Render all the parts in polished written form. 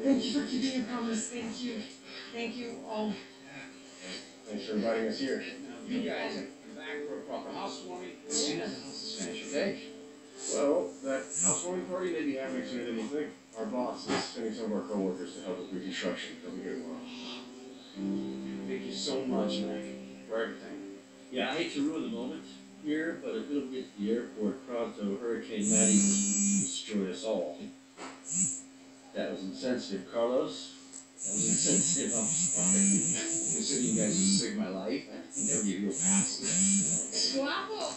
Thank you for keeping your promise. Thank you. Thank you all. Thanks for inviting us here. Now, you guys have come back for a proper housewarming as soon as the house is finished, okay? Well, that housewarming party may be happening sooner than you think. Our boss is sending some of our coworkers to help with reconstruction. They'll be here tomorrow. Thank you so much, Mac, for everything. Yeah, I hate to ruin the moment here, but if we don't get to the airport pronto, Hurricane Matty will destroy us all. That was insensitive, Carlos. That was insensitive, I'm sorry. Considering you guys just saved my life, I never give you a pass. ¡Guapo!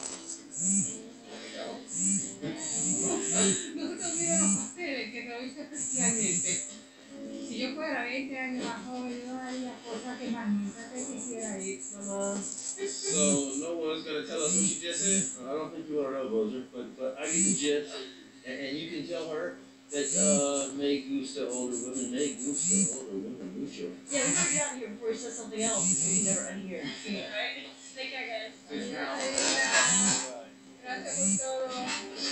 No se te olviden los pasteles que te lo hice especialmente. Si yo fuera 20 años más joven, yo haría cosas que más nunca te quisiera ir. So, no one's gonna tell us what she just said? I don't think you wanna know, Bozer, but I get the gist, and you can tell her that, me gusta older women, me gusta older women mucho. Yeah, we gotta get out of here before he says something else, so we never end here. Right? Take care, guys. Thanks, pal. Gracias por todo.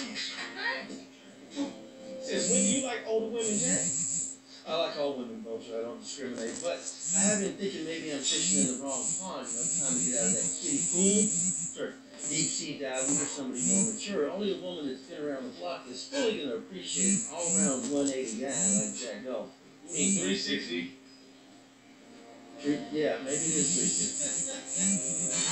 Says, when do you like older women, Jack? I like all women, Bozer, I don't discriminate, but I have been thinking maybe I'm fishing in the wrong pond, you know, time to get out of that kiddie pool. Start deep sea diving or somebody more mature. Only a woman that's been around the block is fully gonna appreciate an all-around 180 guy like Jack Gulf. You mean 360? Yeah, maybe it is 360.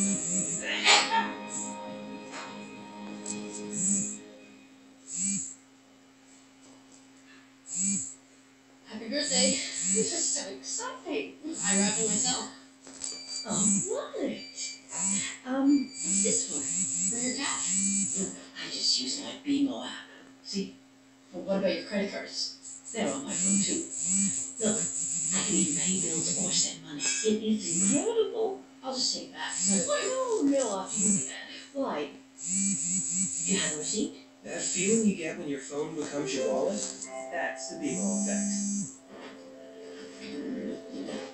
Happy birthday. This is so exciting. I wrapped it myself. What? What's this for? For your cash. I just use my BMO app. See? Well, what about your credit cards? They're on my phone too. Look, I can even pay bills or send money. It is incredible. I'll just take that. No, off you. Why? Do you have a receipt? That feeling you get when your phone becomes your wallet? That's the BMO effect.